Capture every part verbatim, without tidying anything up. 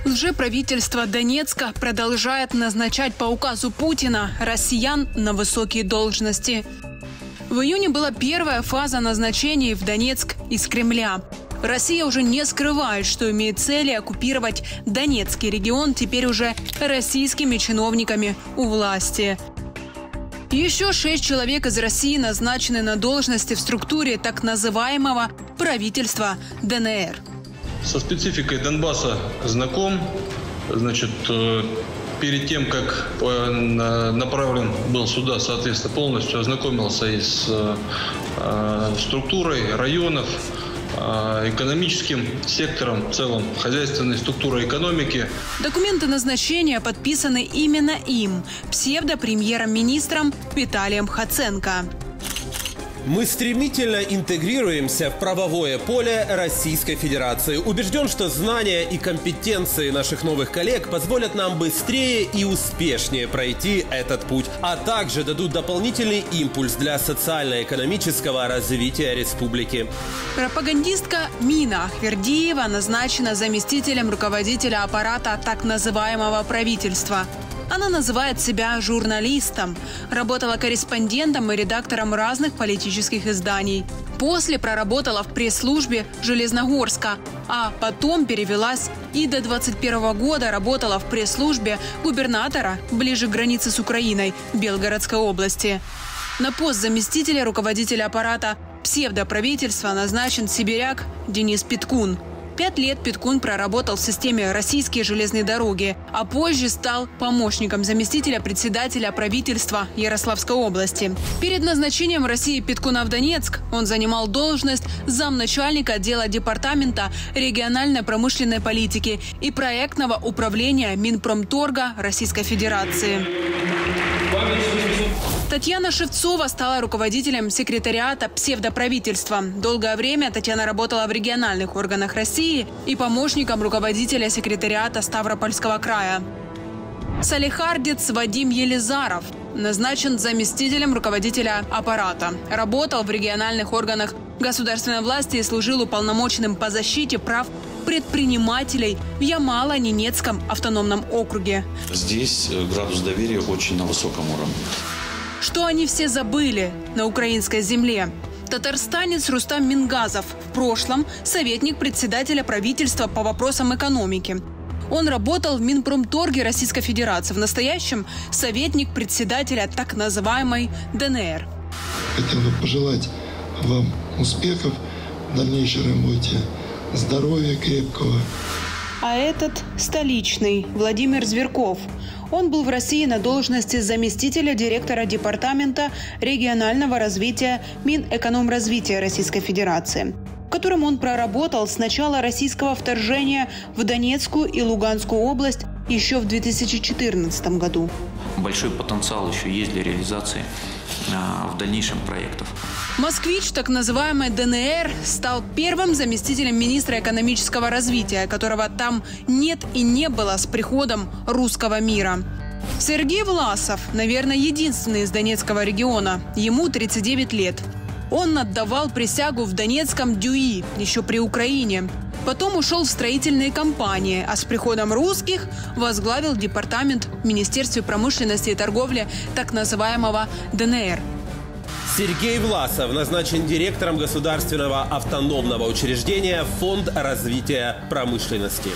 Лжеправительство Донецка продолжает назначать по указу Путина россиян на высокие должности. В июне была первая фаза назначений в Донецк из Кремля. Россия уже не скрывает, что имеет цели оккупировать Донецкий регион теперь уже российскими чиновниками у власти. Еще шесть человек из России назначены на должности в структуре так называемого правительства ДНР. Со спецификой Донбасса знаком. Значит, перед тем, как направлен был сюда, соответственно, полностью ознакомился и с структурой районов, экономическим сектором, в целом хозяйственной структурой экономики. Документы назначения подписаны именно им, псевдопремьером-министром Виталием Хоценко. Мы стремительно интегрируемся в правовое поле Российской Федерации. Убежден, что знания и компетенции наших новых коллег позволят нам быстрее и успешнее пройти этот путь, а также дадут дополнительный импульс для социально-экономического развития республики. Пропагандистка Мина Ахвердиева назначена заместителем руководителя аппарата так называемого правительства. Она называет себя журналистом, работала корреспондентом и редактором разных политических изданий. После проработала в пресс-службе Железногорска, а потом перевелась и до двадцать первого года работала в пресс-службе губернатора ближе к границе с Украиной Белгородской области. На пост заместителя руководителя аппарата псевдоправительства назначен сибиряк Денис Питкун. Пять лет Питкун проработал в системе «Российские железные дороги», а позже стал помощником заместителя председателя правительства Ярославской области. Перед назначением России Питкуна в Донецк он занимал должность замначальника отдела департамента региональной промышленной политики и проектного управления Минпромторга Российской Федерации. Татьяна Шевцова стала руководителем секретариата псевдоправительства. Долгое время Татьяна работала в региональных органах России и помощником руководителя секретариата Ставропольского края. Салихардец Вадим Елизаров назначен заместителем руководителя аппарата. Работал в региональных органах государственной власти и служил уполномоченным по защите прав предпринимателей в Ямало-Ненецком автономном округе. Здесь градус доверия очень на высоком уровне. Что они все забыли на украинской земле? Татарстанец Рустам Мингазов, в прошлом советник председателя правительства по вопросам экономики. Он работал в Минпромторге Российской Федерации, в настоящем советник председателя так называемой ДНР. Хотел бы пожелать вам успехов в дальнейшей работе, здоровья крепкого. А этот столичный Владимир Зверков. Он был в России на должности заместителя директора департамента регионального развития Минэкономразвития Российской Федерации, в котором он проработал с начала российского вторжения в Донецкую и Луганскую область еще в две тысячи четырнадцатом году. Большой потенциал еще есть для реализации а, в дальнейшем проектов. Москвич так называемой ДНР стал первым заместителем министра экономического развития, которого там нет и не было с приходом русского мира. Сергей Власов, наверное, единственный из Донецкого региона. Ему тридцать девять лет. Он отдавал присягу в Донецком ДЮИ, еще при Украине. Потом ушел в строительные компании, а с приходом русских возглавил департамент в Министерстве промышленности и торговли так называемого ДНР. Сергей Власов назначен директором государственного автономного учреждения «Фонд развития промышленности».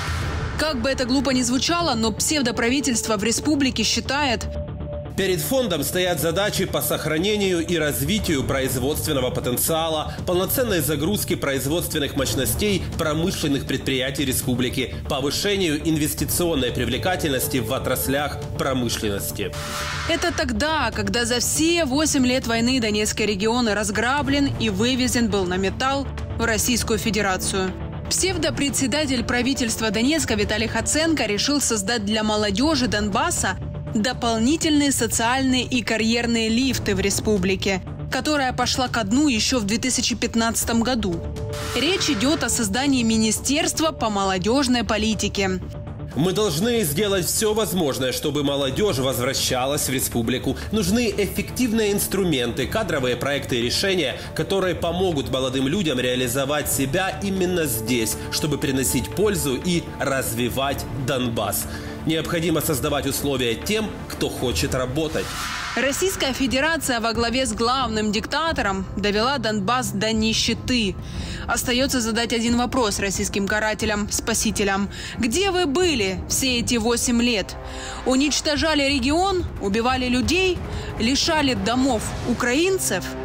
Как бы это глупо ни звучало, но псевдоправительство в республике считает: перед фондом стоят задачи по сохранению и развитию производственного потенциала, полноценной загрузки производственных мощностей промышленных предприятий республики, повышению инвестиционной привлекательности в отраслях промышленности. Это тогда, когда за все восемь лет войны Донецкий регион разграблен и вывезен был на металл в Российскую Федерацию. Псевдопредседатель правительства Донецка Виталий Хоценко решил создать для молодежи Донбасса дополнительные социальные и карьерные лифты в республике, которая пошла ко дну еще в две тысячи пятнадцатом году. Речь идет о создании Министерства по молодежной политике. Мы должны сделать все возможное, чтобы молодежь возвращалась в республику. Нужны эффективные инструменты, кадровые проекты и решения, которые помогут молодым людям реализовать себя именно здесь, чтобы приносить пользу и развивать Донбасс. Необходимо создавать условия тем, кто хочет работать. Российская Федерация во главе с главным диктатором довела Донбасс до нищеты. Остается задать один вопрос российским карателям-спасителям. Где вы были все эти восемь лет? Уничтожали регион, убивали людей, лишали домов украинцев –